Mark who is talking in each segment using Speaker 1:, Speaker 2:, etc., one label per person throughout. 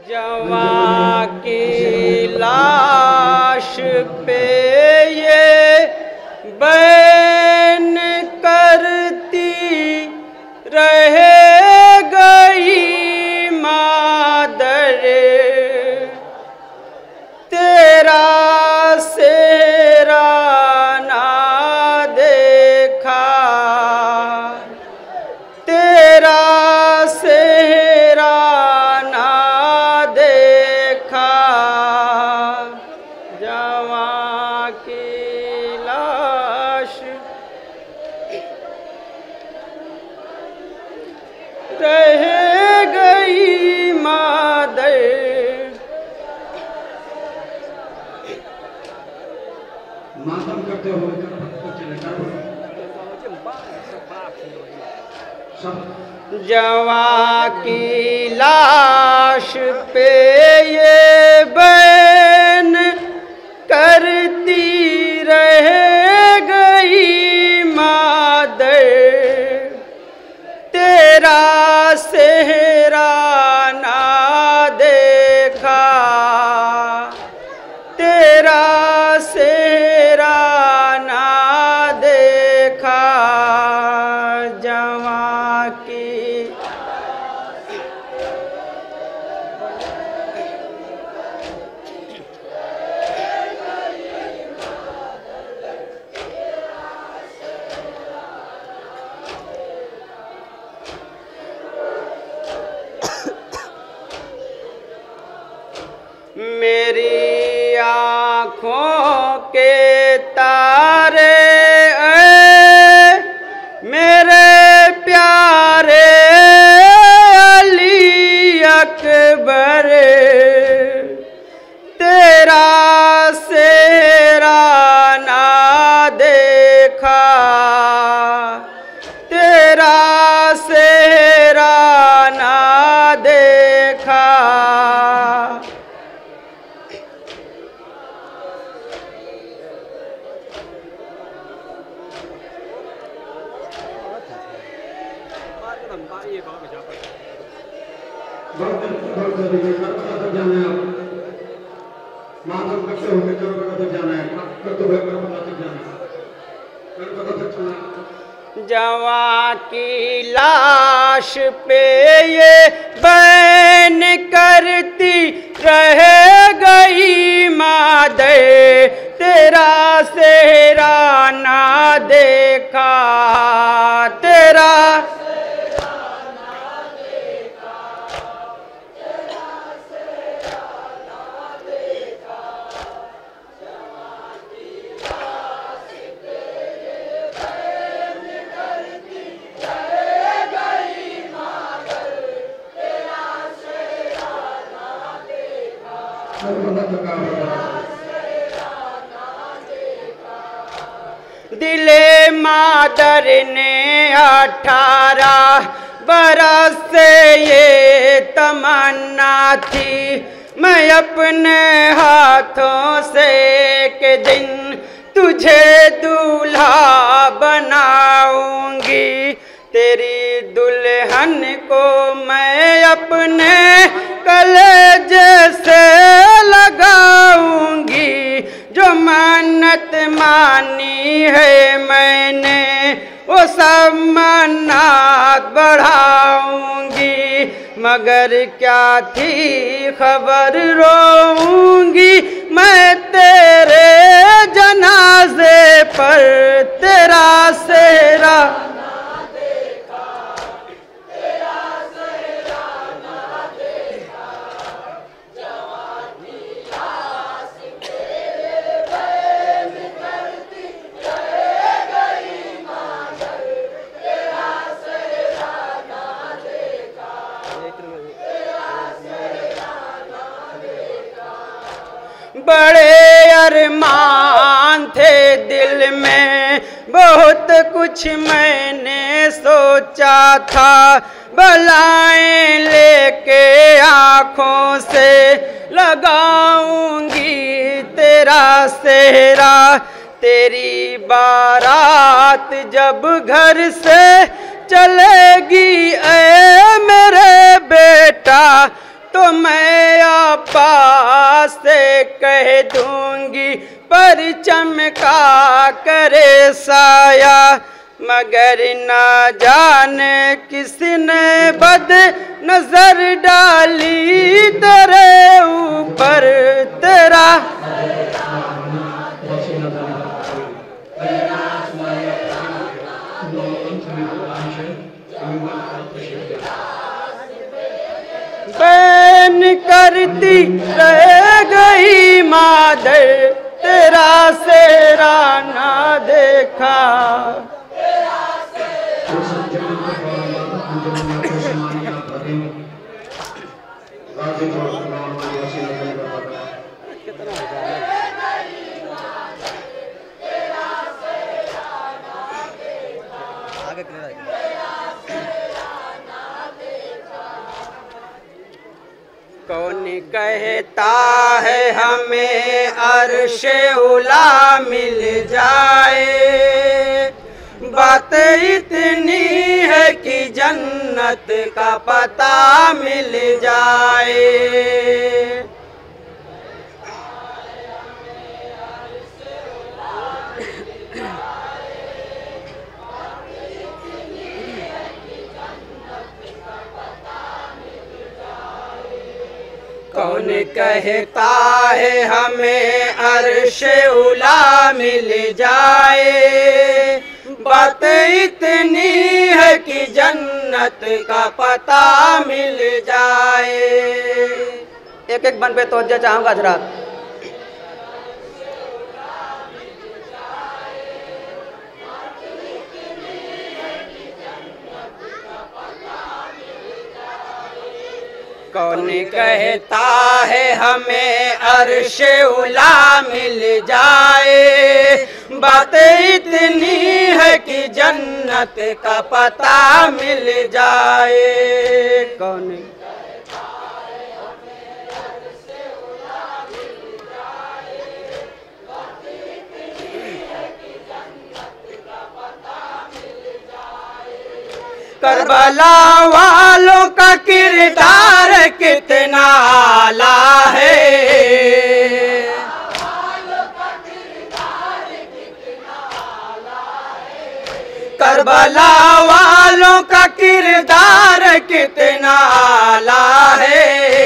Speaker 1: जवां की लाश पे ये बैन करती रह गई मादर, तेरा सेहरा ना देखा, तेरा सेहरा ना देखा, जवां की लाश रह गई मादर।
Speaker 2: मातम करते हुए
Speaker 1: जवां की लाश पे ये बैन करती रह गई मादर, तेरा सेहरा ना देखा, तेरा सेहरा ना देखा, जवां की मेरी आँखों के तारे मेरे प्यारे अली अकबर, तेरा सेहरा ना देखा, तेरा सेहरा ना देखा,
Speaker 2: मातम करते हुए कर्बला तक जाना है, करते हुए कर्बला तक जाना है, कर्बला तक चलना है।
Speaker 1: जवां की लाश पे ये बैन करती रह गई मादर, तेरा सेहरा ना देखा, तेरा दिले मादर ने 18 बरस से ये तमन्ना थी, मैं अपने हाथों से के दिन तुझे दूल्हा बनाऊंगी, तेरी दुल्हन को मैं अपने कलेजे से लगाऊंगी, जो मन्नत मानी है मैंने वो सब मन्नत बढ़ाऊंगी, मगर क्या थी खबर रोऊंगी मैं तेरे जनाजे पर, तेरा सेहरा बड़े अरमान थे दिल में, बहुत कुछ मैंने सोचा था, बलाएं लेके आँखों से लगाऊंगी तेरा सेहरा, तेरी बारात जब घर से चलेगी ऐ मेरे बेटा, तो मैं आपा से कह दूंगी पर चमका करे साया, मगर ना जाने किसने बद नजर डाली तेरे ऊपर तेरा। बैन करती रह गई मादर तेरा सेरा ना देखा। कौन कहता है हमें अर्शे उला मिल जाए, बात इतनी है कि जन्नत का पता मिल जाए। कौन कहता है हमें अर्शे उला मिल जाए, बात इतनी है कि जन्नत का पता मिल जाए। एक एक बन पे तवज्जो चाहूँगा हज़रात। कौन कहता है हमें अर्शे उला मिल जाए, बात इतनी है कि जन्नत का पता मिल जाए। कौन करबला वालों का किरदार कितना आला है, करबला वालों का किरदार कितना आला है।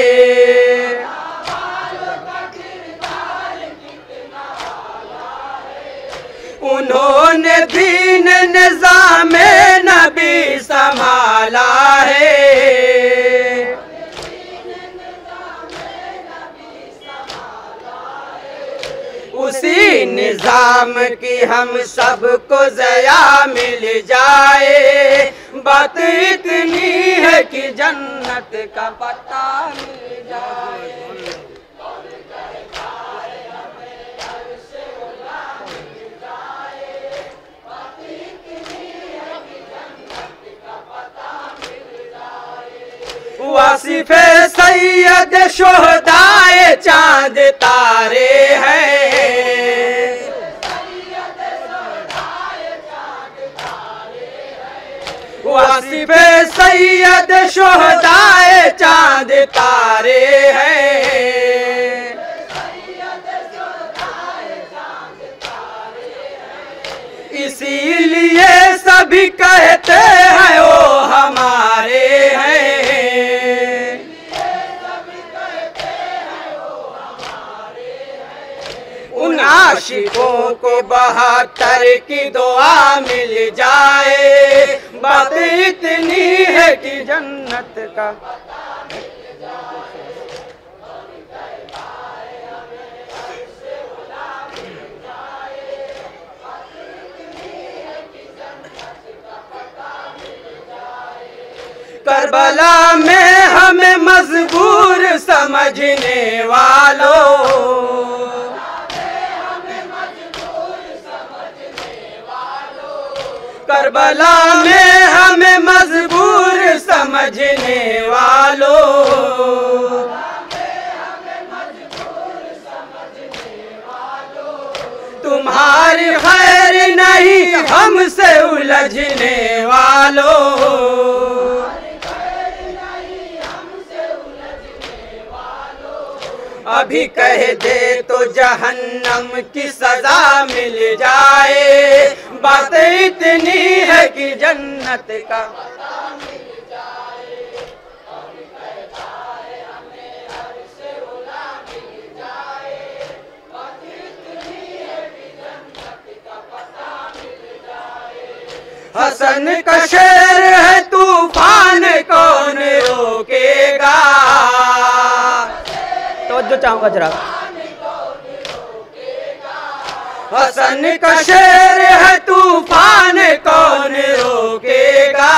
Speaker 1: उन्होंने दीन निज़ामे नबी संभाला है, उसी निज़ाम की हम सबको ज़या मिल जाए, बात इतनी है कि जन्नत का पता मिल जाए। वासिफ़े सैयद शोहदाए चाँद तारे हैं, वासिफ़े सैयद शोहदाए चाँद तारे हैं, इसीलिए सभी कहते हैं वो हमारे हैं। उन आशिकों को 72 की दुआ मिल जाए, बात इतनी है कि जन्नत का करबला में हमें मजबूर समझने वालों, करबला में हमें मजबूर समझने वालों, तुम्हारी खैर नहीं हमसे उलझने वालों, अभी कह दे तो जहन्नम की सजा मिल जाए। बात इतनी है कि जन्नत का हसन का शेर है तूफान कौन रोकेगा। तो जो चाहूंगा जरा, हसन का शेर है तूफान कौन रोकेगा।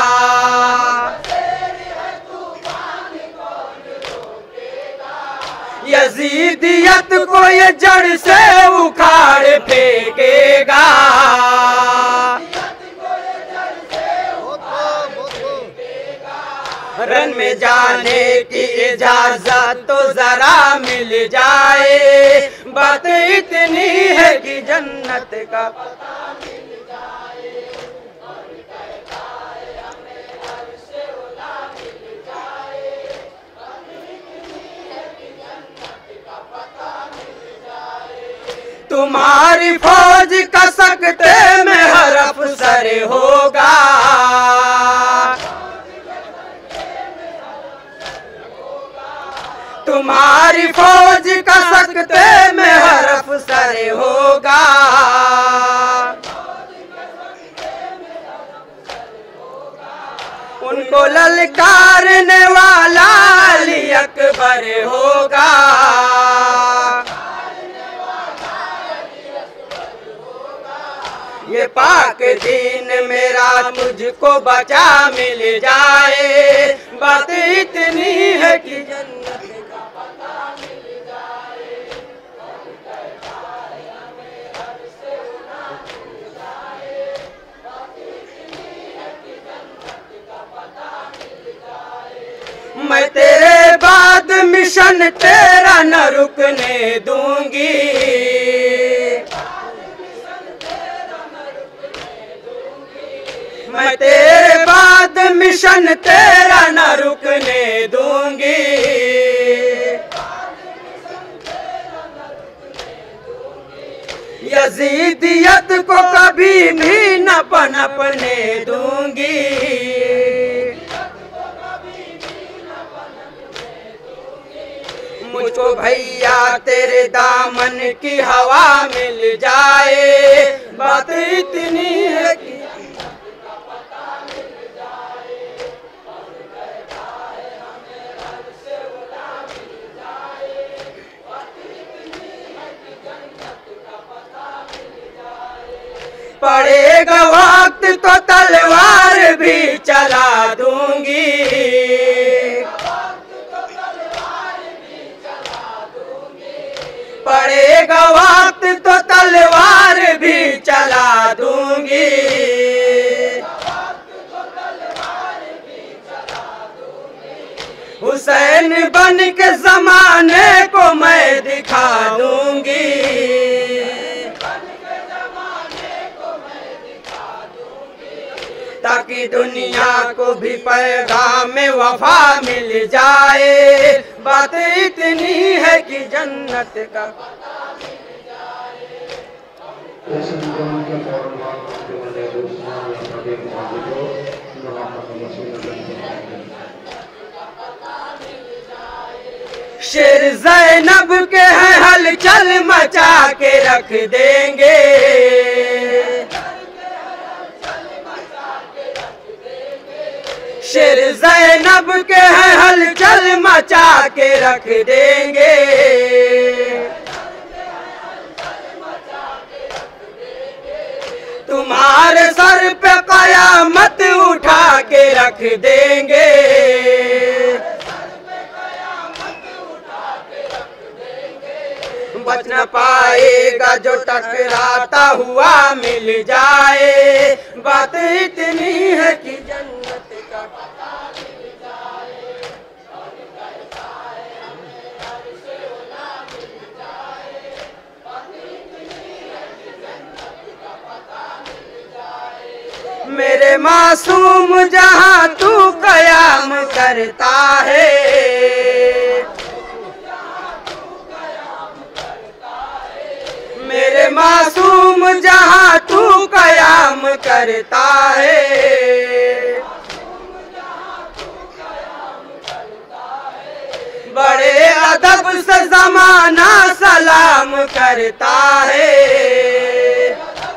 Speaker 1: यजीदियत को ये जड़ से उखाड़ फेंकेगा। रन में जाने की इजाजत तो जरा मिल जाए। बात इतनी है कि जन्नत का पता मिल जाए। और कहता है हमें हर से उला मिल जाए। बात इतनी है कि जन्नत का पता मिल जाए। तुम्हारी फौज का सकते में हर अफसर होगा। तुम्हारी फौज का सकते में हर अफसर होगा। उनको ललकारने वाला अली अकबर होगा। ये पाक दीन मेरा तुझको बचा मिल जाए। बात इतनी है कि जन्नत का पता मिल जाए। और कहता है हमें हर से उला मिल जाए। बात इतनी है कि जन्नत का पता मिल जाए। मैं तेरे बाद मिशन तेरा न रुकने दूंगी। मैं तेरे बाद मिशन तेरा न रुकने दूंगी। यजीदियत को कभी भी न पनपने दूंगी। मुझको भैया तेरे दामन की हवा मिल जाए। बात इतनी है कि पड़ेगा वक्त तो तलवार भी चला दूंगी। पड़ेगा वक्त तो तलवार भी चला दूंगी। हुसैन बन के जमाने को मैं दिखा दूंगी। ताकि दुनिया को भी पैगाम वफा मिल जाए। बात इतनी है कि जन्नत का पता मिल जाए। शेर ज़ैनब के हैं हलचल मचा के रख देंगे। शेर ज़ैनब के हैं हलचल मचा के रख देंगे। तुम्हारे सर पे कयामत उठा के रख देंगे। बच न पाएगा जो टकराता हुआ मिल जाए। बात इतनी है कि जन्नत का पता मिल जाए। और कहता है हमें हर से उला मिल जाए। बात इतनी है कि जन्नत का पता मिल जाए। मेरे मासूम जहां तू कयाम करता है। जहाँ तू कयाम करता है, बड़े अदब से ज़माना सलाम करता है।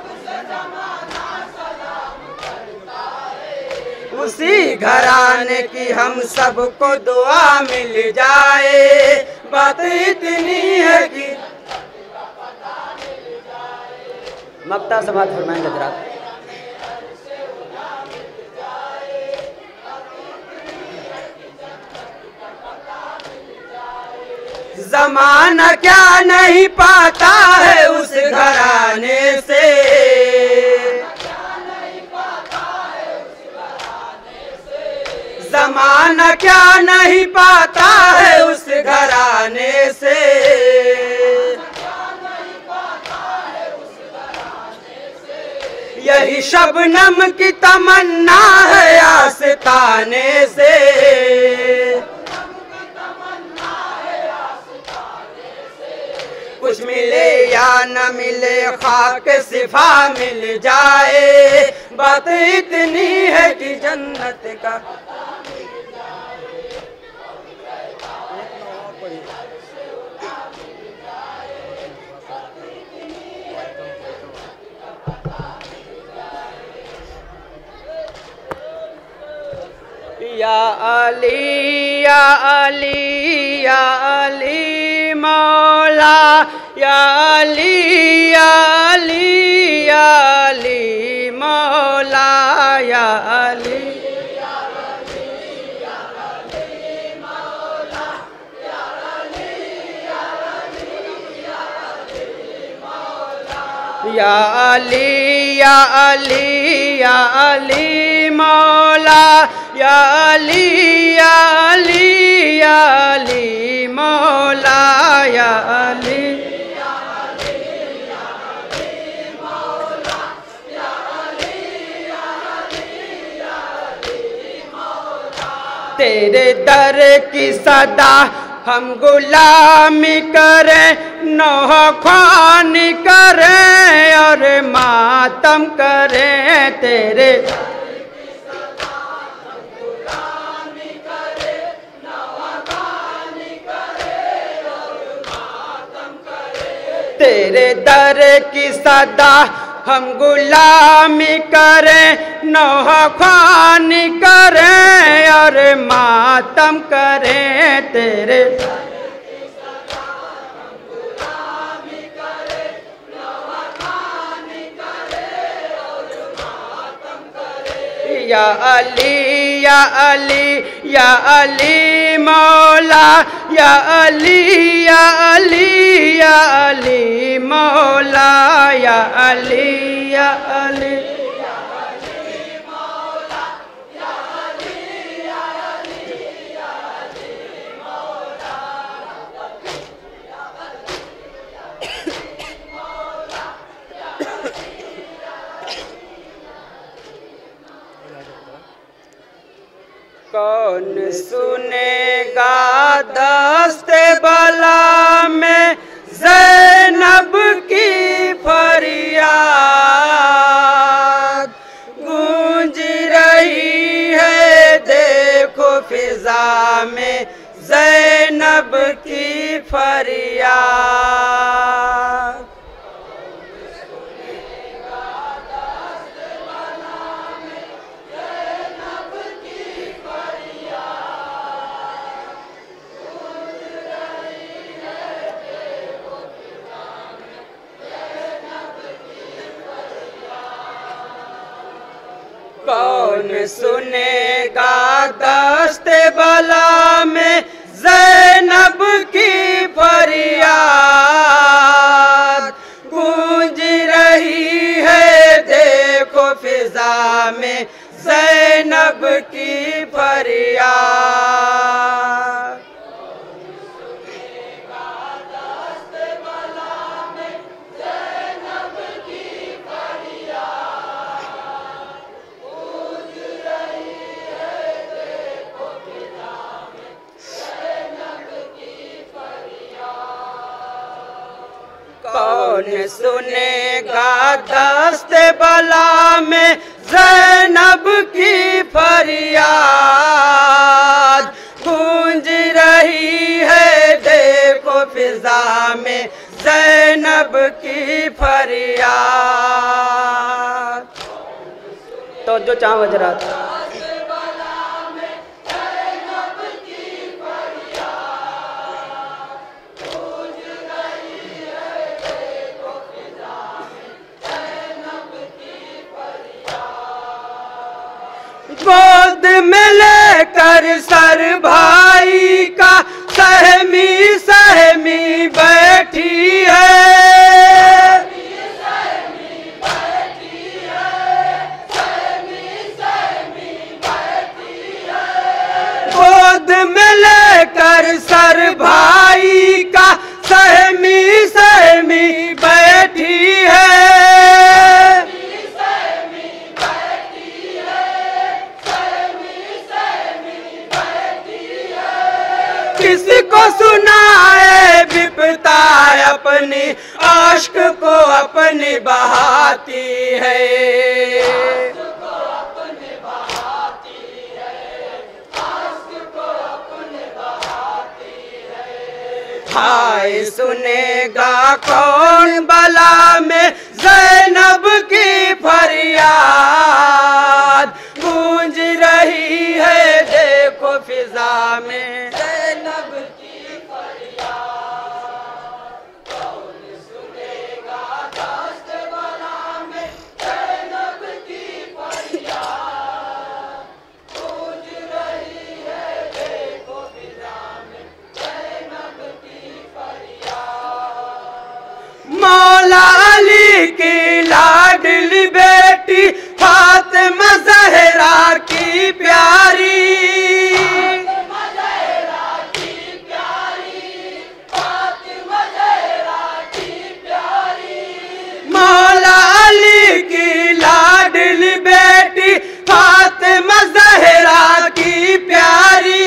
Speaker 1: उसी घराने की हम सबको दुआ मिल जाए, बात इतनी है कि मक्ता समात फरमाएंगे हज़रात। ज़माना क्या नहीं पाता है उस घराने से, ज़माना क्या नहीं पाता है उस घराने से। यही शबनम की तमन्ना है आस्ताने से, कुछ मिले या न मिले खाक सिफा मिल जाए, बात इतनी है कि जन्नत का या अली या अली या अली मौला, या अली या अली या अली मौला, या अली या अली या अली या अली मौला, या अली या अली या अली मौला, या अली तेरे दर की सदा हम गुलामी करें, नौख्वानी करें और मातम करें। तेरे तेरे दर की सदा हम गुलामी करें, नौख्वानी करें और मातम करें। तेरे या अली या अली या अली मौला, या अली या अली या अली मौला, या अली या अली कौन सुनेगा दस्ते बला में ज़ैनब की फरियाद, गूंज रही है देखो फिजा में ज़ैनब की फरियाद। कौन सुनेगा दस्ते बला में ज़ैनब की फरियाद, गूंज रही है देखो फिजा में ज़ैनब की फरियाद। कौन कौन सुनेगा दस्ते बला में ज़ैनब की फरियाद। गूंज रही है देखो फिजा में ज़ैनब की फरियाद। तो जो चाँद बज रहा था गोद में लेकर सर भाई का सहमी सहमी बैठी है। गोद में लेकर सर भाई का सहमी सहमी बैठी है। किसको सुनाए विपता अपनी आश्क को अपनी बहाती है। हाय सुनेगा कौन बला में ज़ैनब की फरियाद। गूंज रही है देखो फिजा में ज़ैनब की फरियाद। कौन सुनेगा दस्ते बला में ज़ैनब की फरियाद। गूंज रही है देखो फिजा में ज़ैनब की फरियाद। मौला अली की लाडली बेटी फातिमा ज़हरा की प्यारी। मौला अली की लाडली बेटी फातिमा ज़हरा की प्यारी।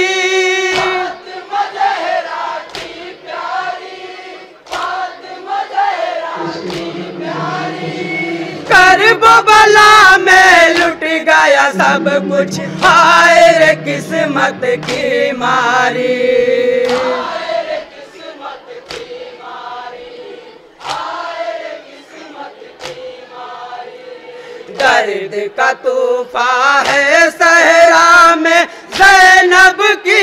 Speaker 1: करबला में लुट गया सब कुछ हाय रे किस्मत की मारी। दर्द का तूफान है सहरा में ज़ैनब की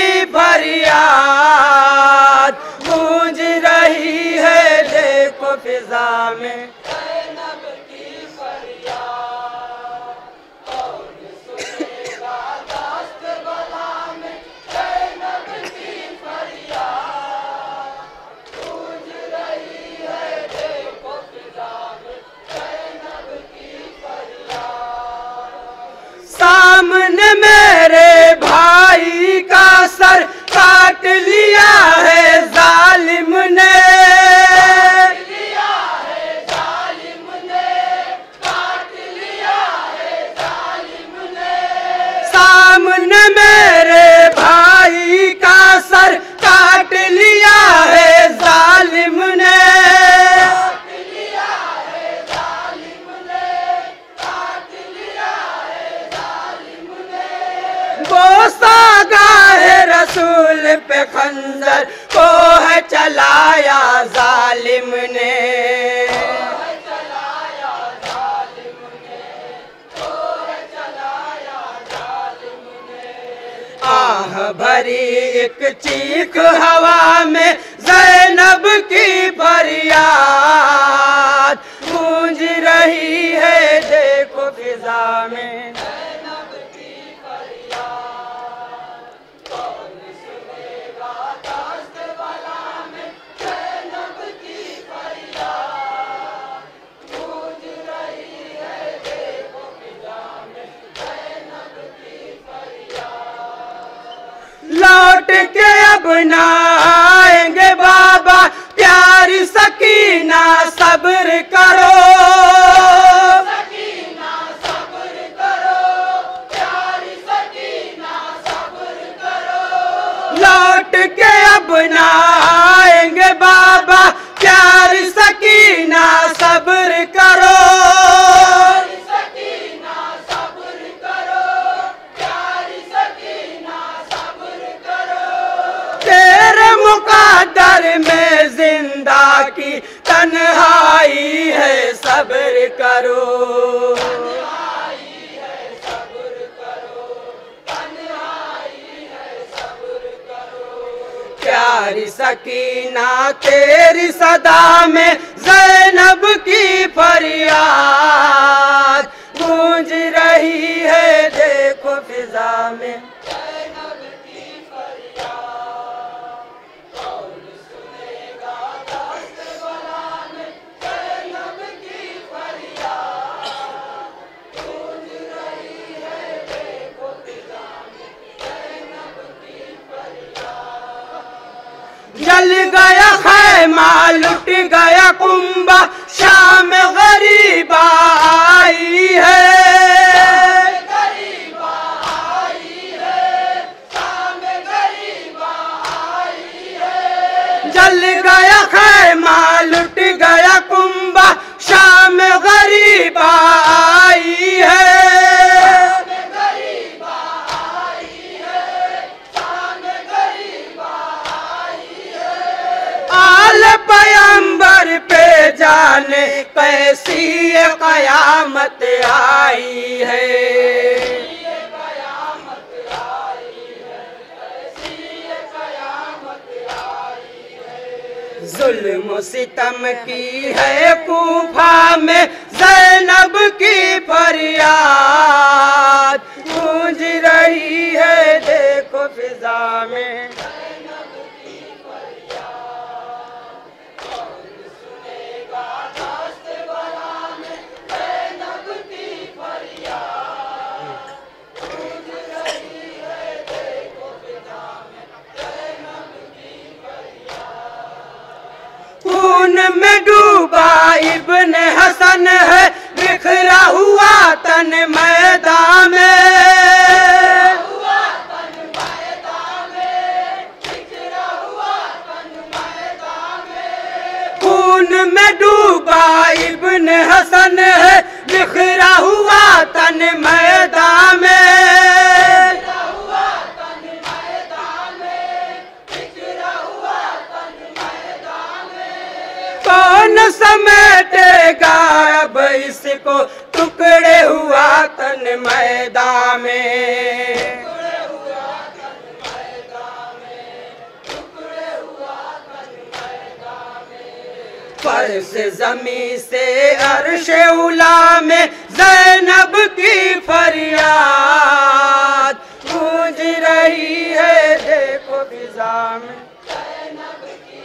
Speaker 1: फरियाद। गूंज रही है देखो फिजा में ज़ैनब की फरियाद। कौन सुनेगा दस्ते बला में ज़ैनब की फरियाद। गूंज रही है देखो फिजा में ज़ैनब की फरियाद। सामने मेरे भाई का सर काट लिया है जालिम ने। सामने मेरे भाई का सर काट लिया है जालिम ने। गोसागाह रसूल पे खंजर को है चलाया जालिम ने। आह भरी एक चीख हवा में ज़ैनब की फरियाद। गूंज रही है देखो फिजा में ज़ैनब की फरियाद। कौन सुनेगा दस्ते बला में ज़ैनब की फरियाद। गूंज रही है देखो फिजा में ज़ैनब की फरियाद। लौट के अब ना आएंगे बाबा प्यारी सकीना सब्र करो। सकीना सब्र करो प्यारी सकीना सब्र करो। लौट के अब ना आएंगे बाबा प्यारी सकीना सब्र करो,
Speaker 3: सकीना सब्र करो, प्यारी सकीना सब्र करो।
Speaker 1: तेरे मुक़द्दर में जिंदा की तन्हाई है, सब्र करो। प्यारी सकीना तेरी सदा में ज़ैनब की फरियाद गूंज रही है, देखो फिजा में
Speaker 3: ज़ैनब की फरियाद, कौन सुनेगा दस्त बला में ज़ैनब की फरियाद गूंज रही है, देखो फिजा में ज़ैनब की फरियाद।
Speaker 1: जल गया खैमा लुट गया कुंबा, शाम गरीबा आई है,
Speaker 3: गरीबा आई है, शाम गरीबा आई है।
Speaker 1: जल गया खैमा लुट गया कुंबा, शाम गरीबा आई है।
Speaker 3: गरीबा आई है, शाम गरीबा आई है।
Speaker 1: आल पैगंबर पे जाने कैसी ये कयामत आई है,
Speaker 3: ये कयामत आई है, ऐसी ये कयामत आई है।
Speaker 1: जुल्म सितम की है कूफा में ज़ैनब की फरियाद गूंज रही है, देखो फिजा में
Speaker 3: ज़ैनब की फरियाद, कौन सुनेगा दस्त बला में ज़ैनब की फरियाद गूंज रही है, देखो फिजा में ज़ैनब की फरियाद।
Speaker 1: खून में डूबा इब्न हसन है, बिखरा हुआ तन मैदान में,
Speaker 3: हुआ तन मैदान में, बिखरा हुआ तन मैदान में।
Speaker 1: खून में डूबा इब्न हसन है, बिखरा हुआ तन मैदान में,
Speaker 3: बिखरा हुआ तन मैदान में, बिखरा हुआ तन मैदान में।
Speaker 1: कौन समेटेगा अब इसको, टुकड़े हुआ तन मैदान में,
Speaker 3: टुकड़े हुआ तन मैदान में, टुकड़े हुआ तन मैदान में।
Speaker 1: फर्श ज़मीं से अर्श उला में ज़ैनब की फरियाद गूंज रही है, देखो फिजा में
Speaker 3: ज़ैनब की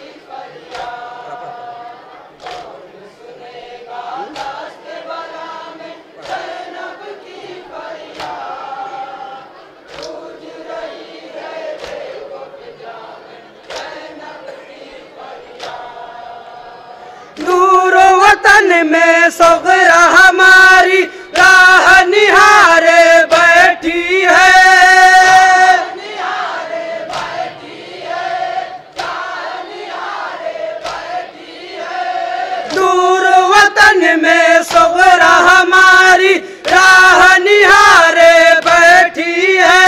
Speaker 3: फरियाद, कौन सुनेगा दस्त बला में ज़ैनब की फरियाद गूंज रही है, देखो फिजा में ज़ैनब की फरियाद।
Speaker 1: दूर वतन में सग़रा हमारी राह निहारे बैठी है,
Speaker 3: निहारे बैठी है, चाह निहारे बैठी है।
Speaker 1: दूर वतन में सग़रा हमारी राह निहारे बैठी है,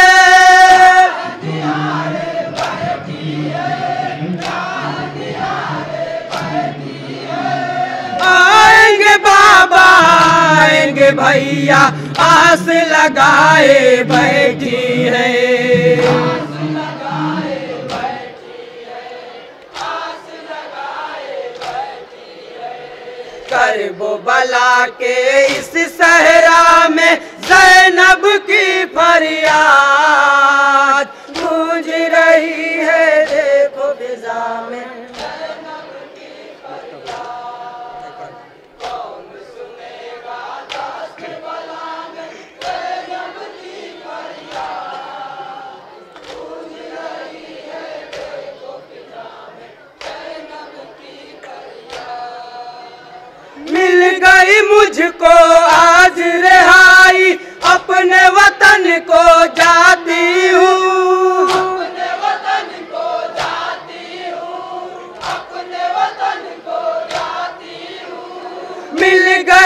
Speaker 3: निहारे बैठी है, चाह निहारे बैठी है।
Speaker 1: आएंगे बाबा आएंगे भैया, आस लगाए बैठी है,
Speaker 3: आस लगाए बैठी है, आस लगाए बैठी है।
Speaker 1: करबो बला के इस सहरा में ज़ैनब की फरियाद गूंज रही है, देखो फिजा में
Speaker 3: ज़ैनब की फरियाद, कौन सुनेगा दस्त बला में ज़ैनब की फरियाद गूंज रही है, देखो फिजा में ज़ैनब की फरियाद।
Speaker 1: मिल गई मुझको आज रिहाई, अपने वतन को जाती हूँ,
Speaker 3: अपने वतन को जाती हूँ, अपने वतन को जाती हूँ।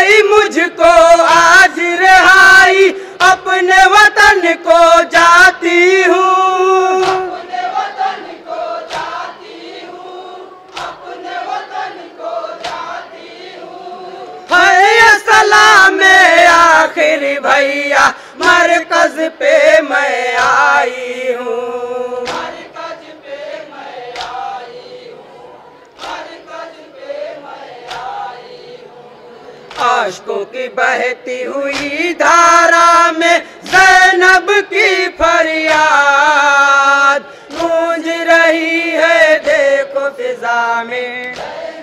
Speaker 1: भाई मुझको आज रिहाई, अपने वतन को जाती हूँ,
Speaker 3: अपने वतन को जाती हूँ, अपने वतन को जाती हूँ।
Speaker 1: है सलाम आखिर भैया मरकज पे मैं आई हूँ,
Speaker 3: मरकज पे मैं आई हूँ, मरकज पे मैं आई हूँ।
Speaker 1: आशकों की बहती हुई धारा में ज़ैनब की फरियाद गूंज रही है, देखो फिजा में।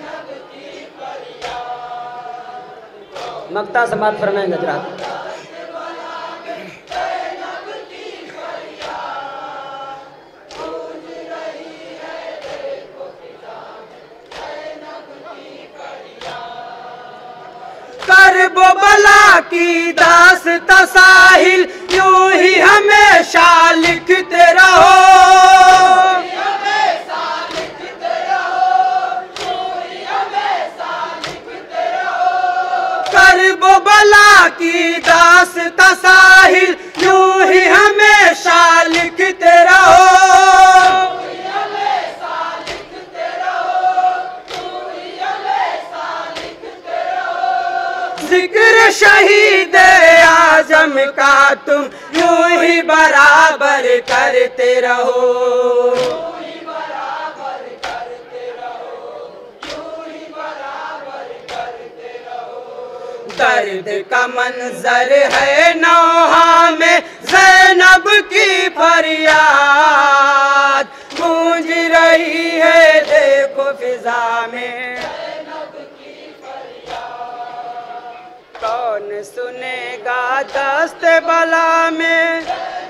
Speaker 1: मक्ता समात फरमाएंगे हजरात। करबो बला की दास्तां साहिल यूं ही हमेशा लिखते रहो,
Speaker 3: हमेशा लिखते रहो, यूं ही हमेशा लिखते रहो।
Speaker 1: करबो बला की दास्तां साहिल यूं ही हमेशा लिखते रहो,
Speaker 3: हमेशा लिखते रहो, यूं ही हमेशा लिखते रहो।
Speaker 1: जिक्र शहीद आजम का तुम यूं ही बराबर करते रहो,
Speaker 3: यूं ही बराबर करते रहो, यूं ही बराबर करते रहो।
Speaker 1: दर्द का मंजर है नौहा में ज़ैनब की फरियाद गूंज रही है, देखो फिजा में। कौन सुनेगा दस्त बला में,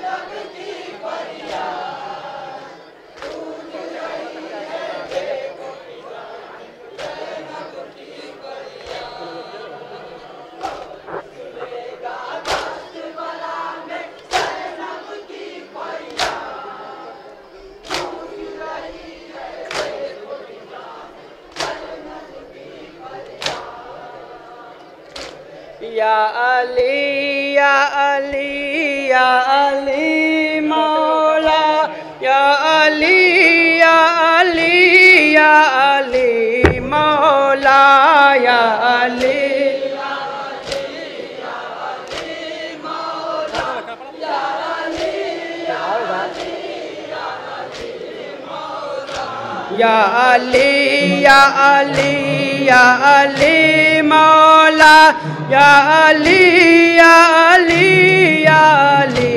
Speaker 1: या अली या अली या अली मौला, या अली या अली या अली मौला, या अली या अली या अली या अली मौला, या अली या अली या अली